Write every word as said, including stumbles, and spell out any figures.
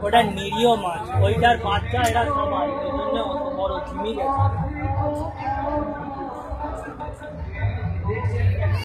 ওটা নিরীহ মাছ, ওইটার বাচ্চা এরা সবাই, ওই জন্য অত বড় ঝিমি গেছে।